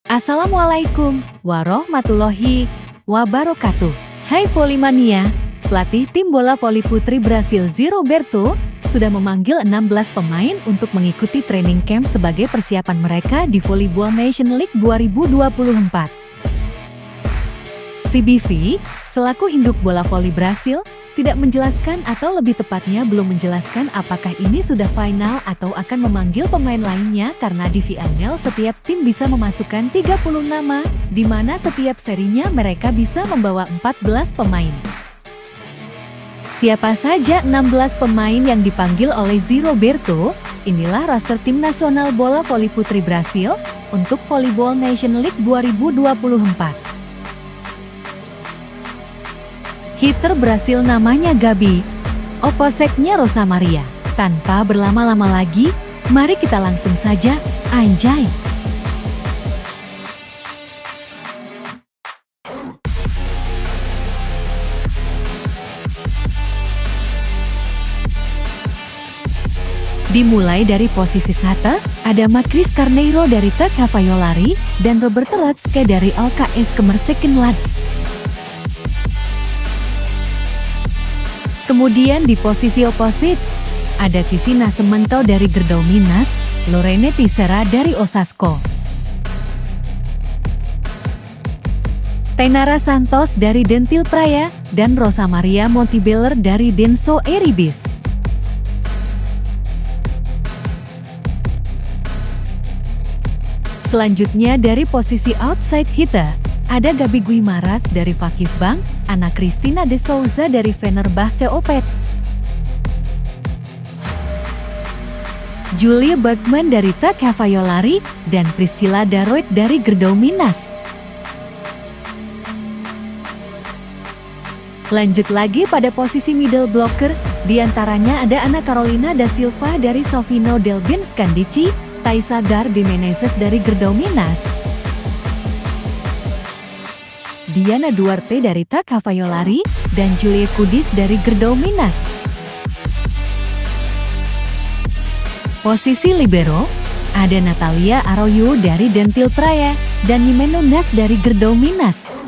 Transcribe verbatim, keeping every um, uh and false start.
Assalamualaikum warahmatullahi wabarakatuh. Hai Volley-mania, pelatih tim bola voli putri Brasil Roberto sudah memanggil enam belas pemain untuk mengikuti training camp sebagai persiapan mereka di Volleyball Nation League dua ribu dua puluh empat. C B V, selaku induk bola voli Brasil, tidak menjelaskan atau lebih tepatnya belum menjelaskan apakah ini sudah final atau akan memanggil pemain lainnya karena di final setiap tim bisa memasukkan tiga puluh nama, di mana setiap serinya mereka bisa membawa empat belas pemain. Siapa saja enam belas pemain yang dipanggil oleh Roberto? Inilah roster tim nasional bola voli putri Brasil untuk Volleyball Nation League dua ribu dua puluh empat. Hitter Brasil namanya Gabi, opposite-nya Rosa Maria. Tanpa berlama-lama lagi, mari kita langsung saja, anjay! Dimulai dari posisi satu, ada Macris Carneiro dari T K Havaiolari dan Roberto Latske dari L K S Kemerseken Lats. Kemudian di posisi opposite, ada Kisi Nascimento dari Gerdau Minas, Lorene Tissera dari Osasco, Tainara Santos dari Dentil Praia, dan Rosa Maria Montibeller dari Denso Eribis. Selanjutnya dari posisi outside hitter, ada Gabi Guimaras dari Vakif Bank, Ana Cristina de Souza dari Fenerbahce Opet, Julia Bergman dari T K Havaiolari, dan Priscilla Daroit dari Gerdau Minas. Lanjut lagi pada posisi middle blocker, diantaranya ada Ana Carolina da Silva dari Sovino del Binskandici, Taisa Gar de Meneses dari Gerdau Minas, Diana Duarte dari T K Havaiolari, dan Julia Kudis dari Gerdau Minas. Posisi libero, ada Natalia Arroyo dari Dentil Praia, dan Jimeno Nas dari Gerdau Minas.